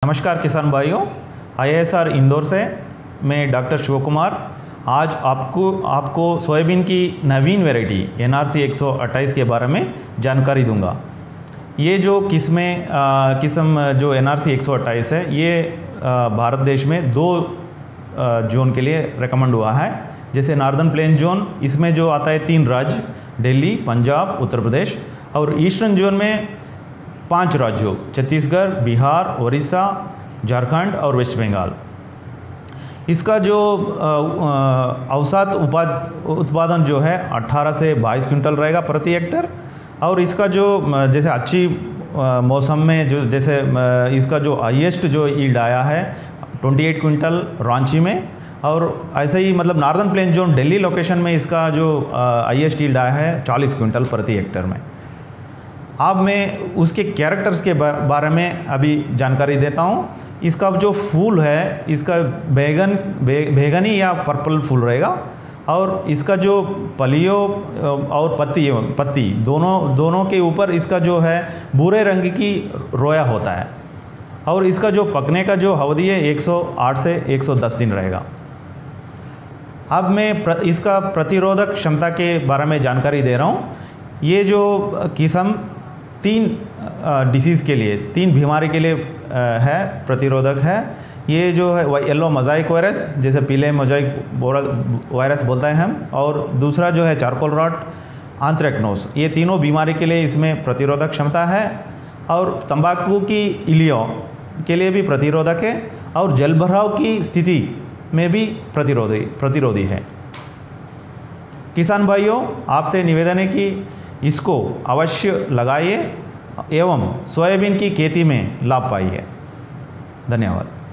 नमस्कार किसान भाइयों, IISR इंदौर से मैं डॉक्टर शिव कुमार आज आपको सोयाबीन की नवीन वैरायटी NRC 128 के बारे में जानकारी दूंगा। ये जो किस्म जो NRC 128 है, ये भारत देश में दो जोन के लिए रेकमेंड हुआ है। जैसे नॉर्दर्न प्लेन जोन, इसमें जो आता है 3 राज्य दिल्ली, पंजाब, उत्तर प्रदेश, और ईस्टर्न जोन में 5 राज्यों छत्तीसगढ़, बिहार, उड़ीसा, झारखंड और वेस्ट बंगाल। इसका जो औसत उत्पादन जो है 18 से 22 क्विंटल रहेगा प्रति हेक्टर। और इसका जो जैसे अच्छी मौसम में जो जैसे इसका जो हाईएस्ट जो यील्ड आया है 28 क्विंटल रांची में, और ऐसे ही मतलब northern plain zone Delhi location में इसका जो हाईएस्ट यील्ड आया है 40 क्विंटल प्रति हेक्टर में। अब मैं उसके कैरेक्टर्स के बारे में अभी जानकारी देता हूँ। इसका जो फूल है, इसका बैगनी या पर्पल फूल रहेगा, और इसका जो पलियों और पत्ती दोनों के ऊपर इसका जो है भूरे रंग की रोया होता है। और इसका जो पकने का जो अवधि है 108 से 110 दिन रहेगा। अब मैं इसका प्रतिरोधक क्षमता के बारे में जानकारी दे रहा हूँ। ये जो किस्म 3 डिसीज़ के लिए, 3 बीमारी के लिए है, प्रतिरोधक है। ये जो है येलो मोज़ाइक वायरस, जैसे पीले मोज़ाइक वायरस बोलते हैं हम, और दूसरा जो है चारकोल रॉट, एंथ्रेक्नोज। ये तीनों बीमारी के लिए इसमें प्रतिरोधक क्षमता है। और तंबाकू की इलियों के लिए भी प्रतिरोधक है, और जल भराव की स्थिति में भी प्रतिरोधी है। किसान भाइयों, आपसे निवेदन है कि इसको अवश्य लगाइए एवं सोयाबीन की खेती में लाभ पाइए। धन्यवाद।